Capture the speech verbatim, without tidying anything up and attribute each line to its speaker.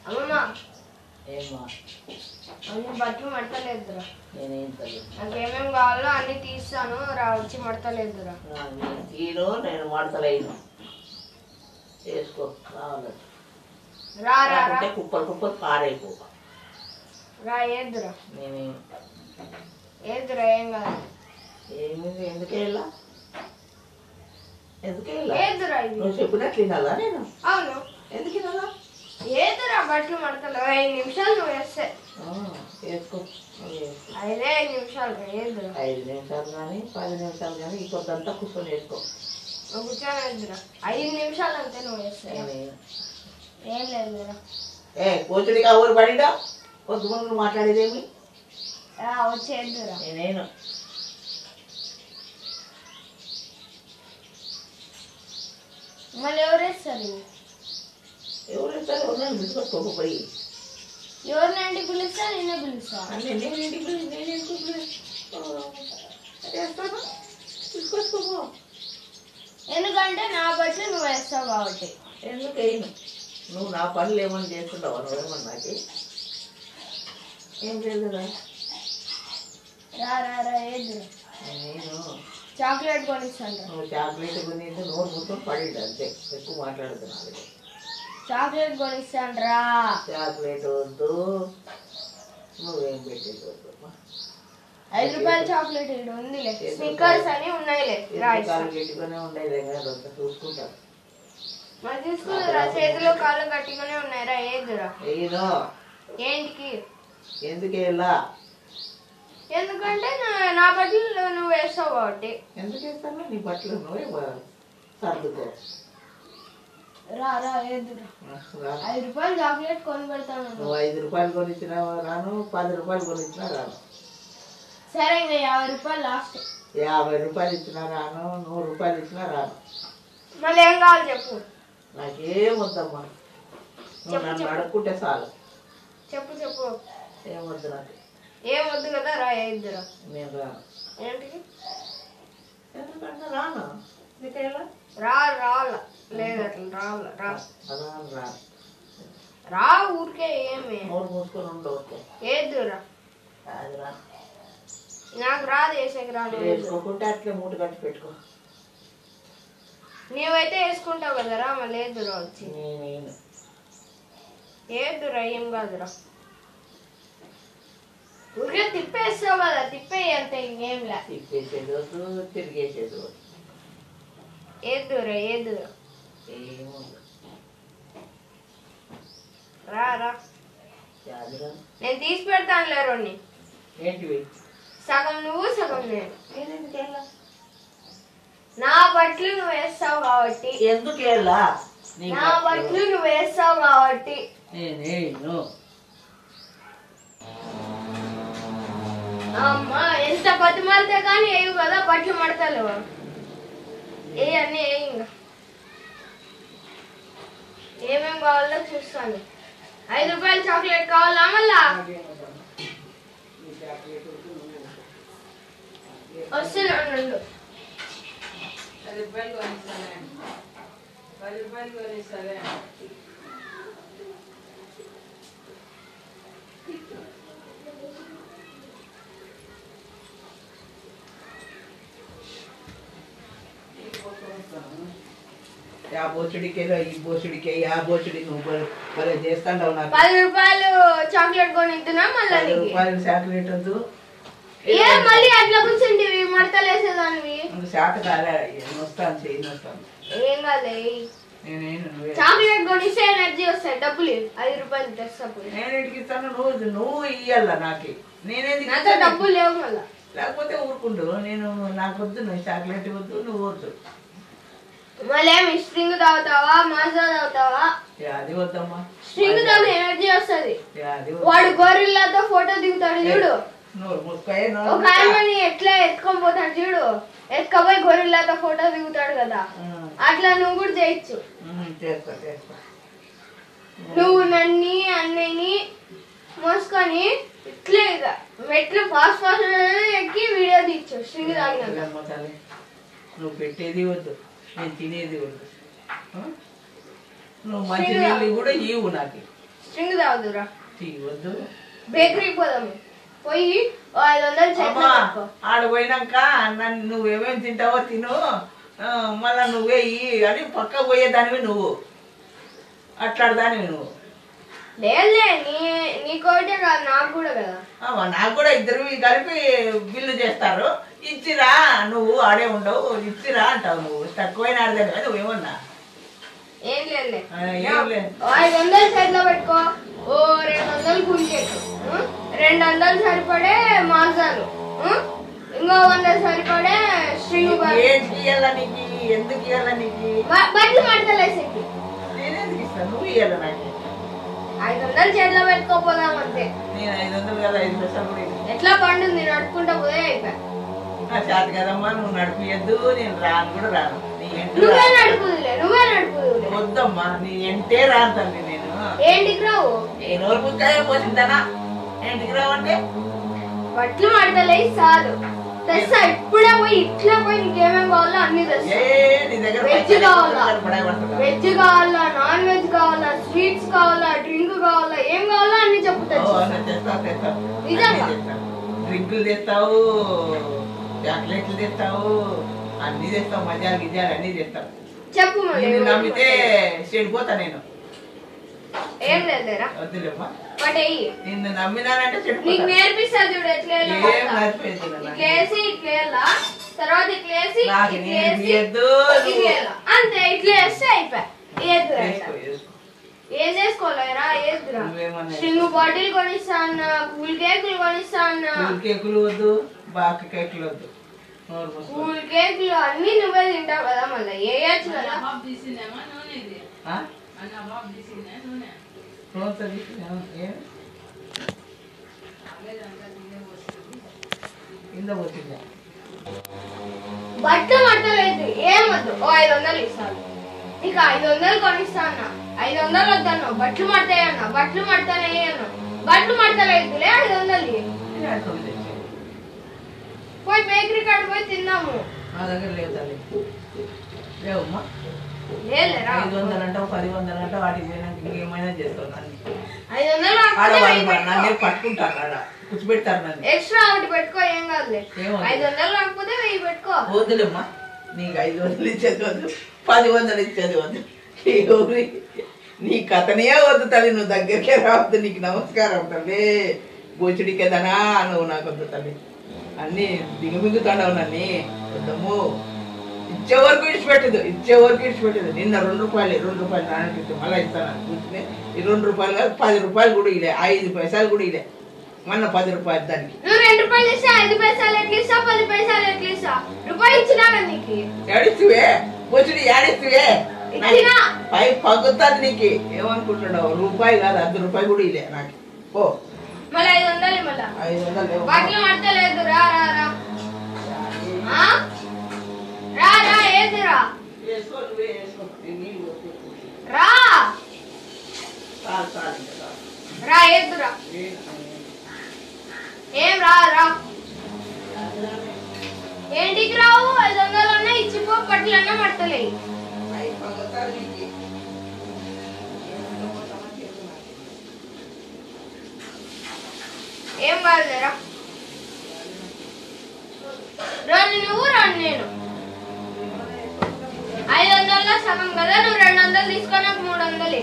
Speaker 1: అమ్మమ్మ
Speaker 2: ఏమా
Speaker 1: అన్ని బట్టలు మడతలేదురా.
Speaker 2: నేనేం తల్లి
Speaker 1: నాకేమేమి కావాలో అన్ని తీస్తాను రా, వచ్చి మడతలేదురా.
Speaker 2: తీను నేను మడతలేను చేసుకో కావాలి
Speaker 1: రా రా రా
Speaker 2: కుప్పలు కుప్పలు పారైపో
Speaker 1: రా ఏదురా
Speaker 2: నేనేం
Speaker 1: ఏదురా ఏం కాదు.
Speaker 2: ఏమి ఎందుకు వెళ్ళా ఎందుకు వెళ్ళా
Speaker 1: ఏదురా ఇది
Speaker 2: నువ్వు చెప్పినట్లు వినాలా నేను?
Speaker 1: అవును
Speaker 2: ఎందుకు వినాలా?
Speaker 1: ఏదురా బట్టలు మడతలు ఐదు నిమిషాలు నువ్వు వేస్తే
Speaker 2: వేసుకో
Speaker 1: ఐదే ఐదు నిమిషాలు ఏదురా.
Speaker 2: ఐదు నిమిషాలు కానీ పది నిమిషాలు కానీ ఈ కొద్దంతా కూర్చొని వేసుకో.
Speaker 1: నువ్వు కూర్చొని వేద్దురా ఐదు నిమిషాలు అంతే నువ్వు వేస్తే. ఏం లేదురా.
Speaker 2: ఏ కోచుడిగా ఊరు పడిడా కొద్దిమంది మాట్లాడేదేమి
Speaker 1: వచ్చేద్దురా.
Speaker 2: నేనేను
Speaker 1: మళ్ళీ ఎవరు వేస్తారు?
Speaker 2: ఎవరు ఇస్తారు? ఎవరు పిలుచుకోకపోయి
Speaker 1: ఎవరినండి పిలుస్తా నిన్నే పిలుస్తా.
Speaker 2: నేనేంటి నేనేంటి వేస్తాను తీసుకొచ్చుకోపో.
Speaker 1: ఎందుకంటే నా బట్టి నువ్వు వేస్తావు కాబట్టి.
Speaker 2: ఎందుకు వేయను? నువ్వు నా పనులు ఏమని చేస్తుంటావా? నువ్వేమన్నా నాకు ఏం లేదు కదా.
Speaker 1: రా రా రా ఏదురా.
Speaker 2: నేను
Speaker 1: చాక్లెట్ కొనిస్తాను.
Speaker 2: నువ్వు చాక్లెట్ కొనేది నోరు మొత్తం పడింది అంతే. ఎక్కువ మాట్లాడుతున్నాను.
Speaker 1: చాక్లెట్ కొనిస్తాను రా.
Speaker 2: చాక్లెట్ వద్దు, నువ్వేం పెట్టేది వద్దు.
Speaker 1: ఐదు రూపాయల చాక్లెట్ ఇక్కడ ఉందిలే, స్నిక్కర్స్ అని ఉన్నాయిలే.
Speaker 2: గట్టిగానే ఉండేది కదా చూసుకుంటాను.
Speaker 1: మరి తీసుకుందిరా, చేతిలో కాళ్ళు గట్టిగానే ఉన్నాయిరా. ఏదురా
Speaker 2: ఏదో
Speaker 1: ఏంటికి?
Speaker 2: ఎందుకు వెళ్ళా?
Speaker 1: ఎందుకంటే నా బట్టలు నువ్వు వేస్తావు కాబట్టి.
Speaker 2: ఎందుకు వేస్తాను? నీ బట్టలు నువ్వే సర్దుకో.
Speaker 1: రా రా ఏదురా. ఐదు రూపాయలు చాక్లెట్ కొని పెడతాను.
Speaker 2: నువ్వు ఐదు రూపాయలు కొనిచ్చినా రాను, పది రూపాయలు కొనిచ్చినా రాను.
Speaker 1: సరే ఇంకా యాభై రూపాయలు లాస్ట్.
Speaker 2: యాభై రూపాయలు ఇచ్చినా రాను, నూరు రూపాయలు ఇచ్చినా రాను.
Speaker 1: మళ్ళీ ఏం కావాలి చెప్పు.
Speaker 2: నాకేం వద్దమ్మా, నువ్వు నన్ను అడుక్కుంటే చాలు.
Speaker 1: చెప్పు చెప్పు.
Speaker 2: ఏం వద్దు నాకు.
Speaker 1: ఏం వద్దు కదా. రా ఏదురా.
Speaker 2: నేను రాను.
Speaker 1: ఏంటికి?
Speaker 2: ఎందుకంటే రాను. నీకేలా
Speaker 1: రా రావాల లేదు అట్లా రావాల. రా
Speaker 2: రాను రాను.
Speaker 1: రా ఊరికే ఏమి
Speaker 2: నోరు మూసుకొని ఉండవచ్చు.
Speaker 1: ఏదురా.
Speaker 2: అది రా.
Speaker 1: నాకు రాదు వేసేకి రాను.
Speaker 2: వేసుకోకుంటే అట్లే మూట కట్టి పెట్టుకో.
Speaker 1: నీవైతే వేసుకుంటావు కదరా. మళ్ళీ ఏదురా వచ్చి.
Speaker 2: నేను
Speaker 1: ఏదురా ఏం కాదురా. ఊరికే తిప్పేస్తావు కదా, తిప్పేయి అంతే, ఇంకేం లే.
Speaker 2: తిప్పేసేది వద్దు, తిరిగేసేది వద్దు.
Speaker 1: ఏదురా ఏదురా.
Speaker 2: ఏముంది
Speaker 1: రా రా.
Speaker 2: యాదిరా.
Speaker 1: నేను తీసి పెడతానులే రోడ్ని.
Speaker 2: ఏంటివి?
Speaker 1: సగం నువ్వు సగం నేను.
Speaker 2: నేనెందుకెళ్ళా?
Speaker 1: నా బట్టలు నువ్వు వేస్తావు కాబట్టి.
Speaker 2: ఎందుకెళ్ళా?
Speaker 1: నా బట్టలు నువ్వు వేస్తావు కాబట్టి.
Speaker 2: నేనేను.
Speaker 1: అమ్మా ఎంత బతిమాలితే కానీ వేయవు కదా బట్టలు మడతలు. ఏ అన్నీ ఏ ఇంకా ఏమేం కావాలో చూస్తాను. ఐదు రూపాయల చాక్లెట్ కావాలా? మళ్ళా వస్తున్నాను.
Speaker 2: పది రూపాయలు కొనిస్తానే, పది రూపాయలు కొనిస్తానే. ఆ బోచుడికి ఈ బోచుడికి ఆ బోచుడి నువ్వు మరి చేస్తాండవు. నాకు
Speaker 1: పది రూపాయలు చాక్లెట్ కొనిద్దునా? మళ్ళీ
Speaker 2: రూపాయలు చాక్లెట్ వద్దు.
Speaker 1: ఏ మళ్ళీ అట్లా కూర్చుంటివి మడతలు వేసేదానివి.
Speaker 2: శాత కాలే వస్తాను చేయి వస్తాను.
Speaker 1: ఏం కాదు. చాక్లెట్ కొనిస్తే ఎనర్జీ వస్తాయి. డబ్బులు ఐదు రూపాయలు తెస్తప్పుడు
Speaker 2: నేను ఇంటికి ఇస్తాను. నువ్వు నువ్వు ఇయ్యాల నాకు. నేనేది
Speaker 1: నాతో డబ్బులు లేవు మళ్ళా.
Speaker 2: లేకపోతే ఊరుకుండు. నేను నాకు వద్దు, నువ్వు చాక్లెట్ వద్దు, నువ్వు వద్దు.
Speaker 1: మళ్ళీ ఏమి స్ట్రింగ్ తాగుతావా, మాజా తాగుతావా?
Speaker 2: అది వద్దమ్మా.
Speaker 1: స్ట్రింగ్ తాగితే ఎనర్జీ వస్తుంది.
Speaker 2: అది
Speaker 1: వాడు గొర్రెలతో ఫోటో దిగుతాడు చూడు. ఒక ఆయనని ఎట్లా ఎత్తుకొని పోతాడు చూడు, ఎత్తుకపోయి గొర్రెలతో ఫోటో దిగుతాడు కదా, అట్లా నువ్వు కూడా చేయొచ్చు. నువ్వు నన్ను అన్నయ్యని మోసుకొని ఇట్లే ఇక మెట్లు ఫాస్ట్ ఫాస్ట్ ఎక్కి వీడియో తీచ్చు స్ట్రింగ్ తాగిన.
Speaker 2: నువ్వు పెట్టేది వద్దు, నేను తినేది వద్దు. నువ్వు మంచి నీళ్ళు కూడా ఇవ్వు నాకు.
Speaker 1: స్ట్రింగ్ తాగుదురా
Speaker 2: తీయవద్దు
Speaker 1: బేకరీకి పోదాము పోయి ఐదు వందలు చేతిలో
Speaker 2: ఆడ పోయినాక నన్ను నువ్వేమేమి తింటావో తిను మళ్ళా నువ్వే ఇయ్యి అని పక్క పోయేదానివి నువ్వు అట్లాడదానివి నువ్వు
Speaker 1: లేదులే నీ నీకోటే కాదు నాకు కూడా కదా
Speaker 2: నాకు కూడా ఇద్దరు కలిపి బిల్లు చేస్తారు ఇచ్చిరా నువ్వు ఆడే ఉండవు ఇచ్చిరా అంటావు నువ్వు తక్కువైన ఆడదాని నువ్వేమన్నా
Speaker 1: ఏం లేదు ఐదు వందలు చేతిలో పెట్టుకో ఓ రెండు వందలు గుంజేట్టు రెండు వందలు సరిపడే మాసాలు ఇంకో వంద సరిపడే స్ట్రింగ్
Speaker 2: ఎందుకు ఇవ్వాలా నీకు
Speaker 1: బట్టలు మడతలేసి
Speaker 2: నేనెందుకు ఇస్తాను నువ్వు ఇవ్వాలా నాకు
Speaker 1: ఐదు వందలు చేతిలో పెట్టుకోపోదాం అంతే
Speaker 2: నేను ఐదు వందలు కదా ఐదు పైసలు కూడా
Speaker 1: ఎట్లా పండుంది నడుపుకుంటా పోతే అయిపోయా
Speaker 2: నా చేత కదమ్మా నువ్వు నడిపియద్దు నేను రాను కూడా రాను
Speaker 1: నువ్వే నడుపుదులే నువ్వే నడుపుదులే
Speaker 2: వద్దమ్మా నీ ఎంటే రాను తల్లి నేను
Speaker 1: ఏంటికి రావు
Speaker 2: ఏ నోరు పుచ్చాయో పోసిందానా ఏంటికి రావు అంటే
Speaker 1: బట్టలు మడతలే చాలు తెస్తా ఇప్పుడే పోయి ఇట్లా పోయి నీకేమేమి కావాలో అన్ని తెస్తా వెజ్ కావాలా వెజ్ కావాలా నాన్ వెజ్ కావాలా స్వీట్స్ కావాలా డ్రింక్ కావాలా ఏం కావాలో అన్ని చెప్తా
Speaker 2: డ్రింకులు తెస్తావు చాక్లెట్లు తెస్తావు అన్ని తెస్తావు మజాలు గిజాలు అన్ని తెస్తావు
Speaker 1: చెప్పు
Speaker 2: నమ్మితే చెడిపోతా నేను
Speaker 1: ఏం లేదురా
Speaker 2: వద్దులేమ్మా
Speaker 1: నిన్ను
Speaker 2: నమ్మినానంటే
Speaker 1: నీకు నేర్పిస్తా చూడు ఎట్లా ఇట్లేసి ఇట్లా తర్వాత ఇట్లేసి అంతే ఇట్లా వేస్తే అయిపోయా ఏం చేసుకోలేరా ఏదురా స్ట్రింగ్ బాటిల్ కొనిస్తా అన్న కూల్ కేకులు కొనిస్తా అన్న
Speaker 2: కేకులు వద్దు బాక కేకులు వద్దు
Speaker 1: కూల్ కేకులు అన్ని నువ్వే తింటావు కదా మళ్ళీ వేయచ్చు కదా బట్టలు మట్టలేదు ఏమొద్దు ఓ ఐదు వందలు ఇస్తాను నీకు ఐదు వందలు కొనిస్తా అన్న ఐదు వందలు వద్దన్నా బట్టలు మడతాయి అన్న బట్టలు మడతానే అన్న బట్టలు మడతలేదులే ఐదు వందలు పోయి బేకరీ కాడ పోయి తిన్నాము
Speaker 2: నా దగ్గర లేవు తల్లి లేవమ్మా
Speaker 1: లేదురా
Speaker 2: ఐదు వందలు అంటావు పది వందలు అంటావు వాటికి పోయినాక ఇంకేమైనా చేస్తావు నన్ను
Speaker 1: ఐదు వందలు
Speaker 2: నన్ను పట్టుకుంటారు ఆడ కూర్చోబెడతారు నన్ను
Speaker 1: ఎక్స్ట్రా ఒకటి పెట్టుకో ఏం కాదులే ఐదు వందలు కాకపోతే వెయ్యి పెట్టుకో
Speaker 2: వద్దులేమ్మా నీకు ఐదు వందలు ఇచ్చేది వద్దు పది వందలు ఇచ్చేది వద్దు నీ కథనే వద్దు తల్లి నువ్వు దగ్గరికే రావద్దు నీకు నమస్కారం తల్లి బోచుడికేదనా నువ్వు నాకు వద్దు తల్లి అన్ని దిగుమిగుతాడావు నన్ను వద్దమ్ము ఇచ్చే వరకు ఇడిచిపెట్టదు ఇచ్చే వరకు ఇడిచిపెట్టదు నిన్న రెండు రూపాయలు రెండు రూపాయలు నాన్నకి మళ్ళీ ఇస్తాను కూర్చుని ఈ రెండు రూపాయలు కాదు పది రూపాయలు కూడా ఇలే ఐదు పైసలు కూడా ఇలే మొన్న పది రూపాయలు దానికి
Speaker 1: రెండు రూపాయలు ఇస్తా ఐదు పైసలు ఎట్లా ఇస్తా పది పైసలు ఎట్లా ఇస్తా రూపాయలు ఇచ్చినా నీకు
Speaker 2: ఏడిస్తువే బొచ్చుడి ఏడిస్తువే పై పగ్గుతుంది నీకు ఏమనుకుంటున్నావు రూపాయి కాదు అర్ధ రూపాయి కూడా ఇలే నాకు ఓ
Speaker 1: మళ్ళీ ఐదు వందలు మళ్ళీ
Speaker 2: ఐదు వందలు
Speaker 1: బట్టలు మడతలేదు రా రా రా రా రా ఏదిరా రా రా ఏదురా ఏం రా రా ఏంటికి రావు ఐదు వందలు అన్నా ఇచ్చిపో బట్టలన్నా మడతలే ఏం కాదురా రాని నువ్వు రాని నేను ఐదు వందల్లో సగం కదా నువ్వు రెండు వందలు తీసుకొని నాకు మూడు వందలు